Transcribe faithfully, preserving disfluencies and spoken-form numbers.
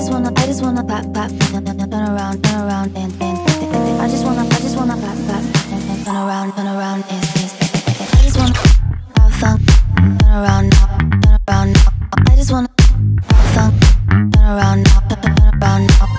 just wanna, I just wanna pop, pop, turn around, turn around, and dance. I just wanna, I just wanna pop, pop, turn around, turn around, and dance. I just wanna have fun, turn around now, turn around now. I just wanna have fun, turn around now, turn around now.